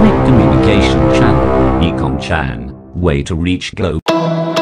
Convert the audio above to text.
electronic communication channel, ecomchan, way to reach globe.